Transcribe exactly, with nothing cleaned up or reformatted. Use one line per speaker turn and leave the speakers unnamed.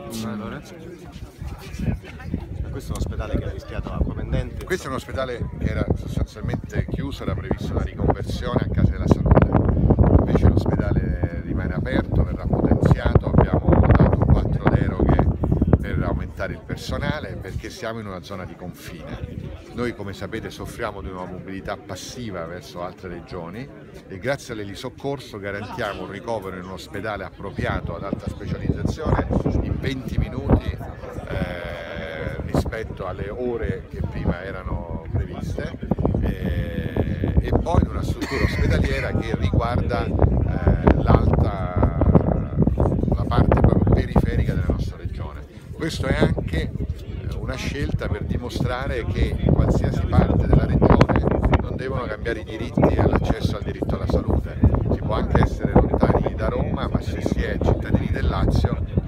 Questo è un ospedale che ha rischiato acqua pendente.
Questo è un ospedale che era sostanzialmente chiuso, era prevista una riconversione a Casa della Salute. Invece l'ospedale rimane aperto, verrà potenziato, abbiamo dato quattro deroghe per aumentare il personale perché siamo in una zona di confine. Noi, come sapete, soffriamo di una mobilità passiva verso altre regioni e grazie all'elisoccorso garantiamo un ricovero in un ospedale appropriato ad alta specializzazione in venti minuti eh, rispetto alle ore che prima erano previste eh, e poi in una struttura ospedaliera che riguarda eh, l'alta, la parte proprio periferica della nostra regione. Questo è anche una scelta per dimostrare che in qualsiasi parte della regione non devono cambiare i diritti all'accesso al diritto alla salute. Si può anche essere lontani da Roma, ma se si è cittadini del Lazio